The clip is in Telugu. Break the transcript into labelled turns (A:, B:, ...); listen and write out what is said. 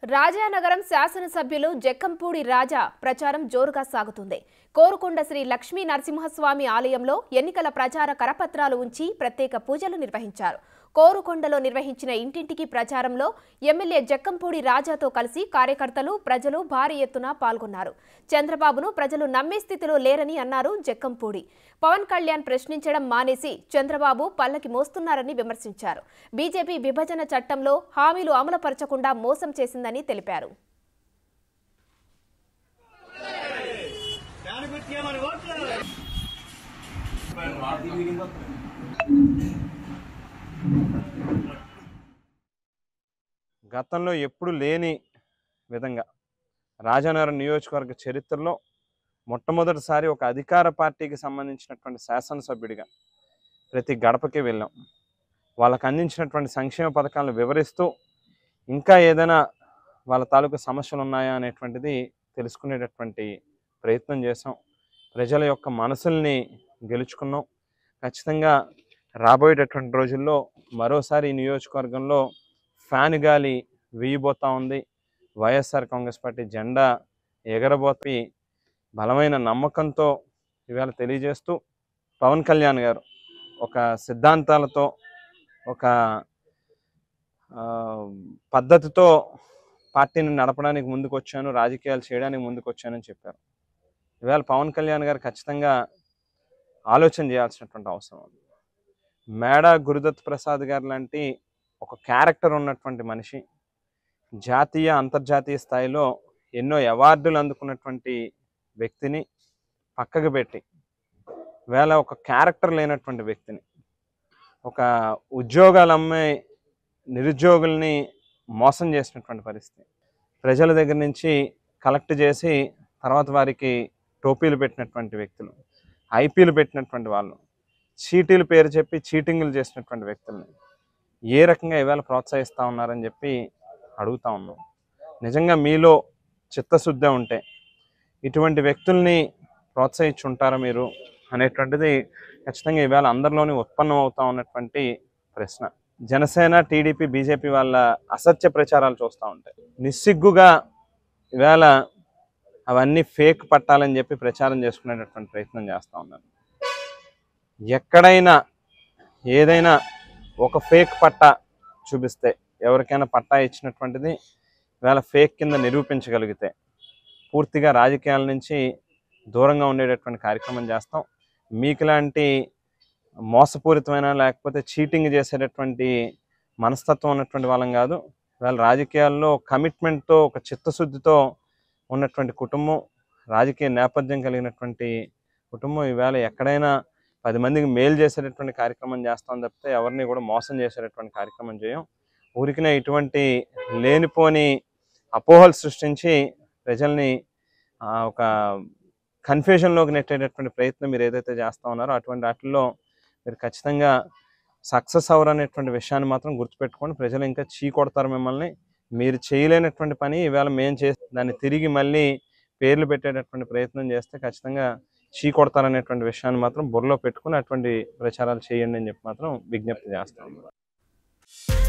A: రాజానగరం శాసనసభ్యులు జక్కంపూడి రాజా ప్రచారం జోరుగా సాగుతుంది. కోరుకొండ శ్రీ లక్ష్మీ నరసింహస్వామి ఆలయంలో ఎన్నికల ప్రచార కరపత్రాలు ఉంచి ప్రత్యేక పూజలు నిర్వహించారు. కోరుకొండలో నిర్వహించిన ఇంటింటికి ప్రచారంలో ఎమ్మెల్యే జక్కంపూడి రాజాతో కలిసి కార్యకర్తలు, ప్రజలు భారీ ఎత్తున పాల్గొన్నారు. చంద్రబాబును ప్రజలు నమ్మే స్థితిలో లేరని అన్నారు జక్కంపూడి. పవన్ కళ్యాణ్ ప్రశ్నించడం మానేసి చంద్రబాబు పల్లకి మోస్తున్నారని విమర్శించారు. బీజేపీ విభజన చట్టంలో హామీలు అమలుపరచకుండా మోసం చేసిందని తెలిపారు.
B: గతంలో ఎప్పుడు లేని విధంగా రాజానగరం నియోజకవర్గ చరిత్రలో మొట్టమొదటిసారి ఒక అధికార పార్టీకి సంబంధించినటువంటి శాసనసభ్యుడిగా ప్రతి గడపకి వెళ్ళాం. వాళ్ళకు అందించినటువంటి సంక్షేమ పథకాలను వివరిస్తూ ఇంకా ఏదైనా వాళ్ళ తాలూకు సమస్యలు ఉన్నాయా అనేటువంటిది తెలుసుకునేటటువంటి ప్రయత్నం చేసాం. ప్రజల యొక్క మనసుల్ని గెలుచుకున్నాం. ఖచ్చితంగా రాబోయేటటువంటి రోజుల్లో మరోసారి ఈ నియోజకవర్గంలో ఫ్యాన్ గాలి వీయబోతూ ఉంది. వైఎస్ఆర్ కాంగ్రెస్ పార్టీ జెండా ఎగరబోతి బలమైన నమ్మకంతో ఇవాళ తెలియజేస్తూ పవన్ కళ్యాణ్ గారు ఒక సిద్ధాంతాలతో ఒక పద్ధతితో పార్టీని నడపడానికి ముందుకు వచ్చాను, రాజకీయాలు చేయడానికి ముందుకు వచ్చానని చెప్పారు. ఇవాళ పవన్ కళ్యాణ్ గారు ఖచ్చితంగా ఆలోచన చేయాల్సినటువంటి అవసరం ఉంది. మేడా గురుదత్ ప్రసాద్ గారు లాంటి ఒక క్యారెక్టర్ ఉన్నటువంటి మనిషి, జాతీయ అంతర్జాతీయ స్థాయిలో ఎన్నో అవార్డులు అందుకున్నటువంటి వ్యక్తిని పక్కకు పెట్టి వేళ ఒక క్యారెక్టర్ లేనటువంటి వ్యక్తిని, ఒక ఉద్యోగాలు అమ్మే నిరుద్యోగుల్ని మోసం చేసినటువంటి పరిస్థితి, ప్రజల దగ్గర నుంచి కలెక్ట్ చేసి తర్వాత వారికి టోపీలు పెట్టినటువంటి వ్యక్తులు, ఐపీలు పెట్టినటువంటి వాళ్ళు, చీటీలు పేరు చెప్పి చీటింగులు చేసినటువంటి వ్యక్తుల్ని ఏ రకంగా ఇవాళ ప్రోత్సహిస్తూ ఉన్నారని చెప్పి అడుగుతా ఉన్నాం. నిజంగా మీలో చిత్తశుద్ధి ఉంటే ఇటువంటి వ్యక్తుల్ని ప్రోత్సహించి ఉంటారా మీరు అనేటువంటిది ఖచ్చితంగా ఇవాళ అందరిలోని ఉత్పన్నం అవుతా ఉన్నటువంటి ప్రశ్న. జనసేన, టీడీపీ, బీజేపీ వాళ్ళ అసత్య ప్రచారాలు చూస్తూ ఉంటాయి. నిస్సిగ్గుగా ఇవాళ అవన్నీ ఫేక్ పట్టాలని చెప్పి ప్రచారం చేసుకునేటటువంటి ప్రయత్నం చేస్తూ ఉన్నారు. ఎక్కడైనా ఏదైనా ఒక ఫేక్ పట్టా చూపిస్తే, ఎవరికైనా పట్టా ఇచ్చినటువంటిది ఇవాళ ఫేక్ కింద నిరూపించగలిగితే పూర్తిగా రాజకీయాల నుంచి దూరంగా ఉండేటటువంటి కార్యక్రమం చేస్తాం. మీకు లాంటి మోసపూరితమైన లేకపోతే చీటింగ్ చేసేటటువంటి మనస్తత్వం ఉన్నటువంటి వాళ్ళం కాదు. ఇవాళ రాజకీయాల్లో కమిట్మెంట్తో, ఒక చిత్తశుద్ధితో ఉన్నటువంటి కుటుంబం, రాజకీయ నేపథ్యం కలిగినటువంటి కుటుంబం. ఇవాళ ఎక్కడైనా 10 మందికి మేలు చేసేటటువంటి కార్యక్రమం చేస్తాం తప్పితే ఎవరిని కూడా మోసం చేసేటటువంటి కార్యక్రమం చేయం. ఊరికినే ఇటువంటి లేనిపోని అపోహలు సృష్టించి ప్రజల్ని ఒక కన్ఫ్యూజన్లోకి నెట్టేటటువంటి ప్రయత్నం మీరు ఏదైతే చేస్తూ ఉన్నారో అటువంటి వాటిల్లో మీరు ఖచ్చితంగా సక్సెస్ అవ్వరు అనేటువంటి విషయాన్ని మాత్రం గుర్తుపెట్టుకోండి. ప్రజలు ఇంకా చీకొడతారు మిమ్మల్ని. మీరు చేయలేనటువంటి పని ఇవాళ మేము చేసి దాన్ని తిరిగి మళ్ళీ పేర్లు పెట్టేటటువంటి ప్రయత్నం చేస్తే ఖచ్చితంగా చీకొడతారనేటువంటి విషయాన్ని మాత్రం బుర్రలో పెట్టుకుని అటువంటి ప్రచారాలు చేయండి అని చెప్పి మాత్రం విజ్ఞప్తి చేస్తాం.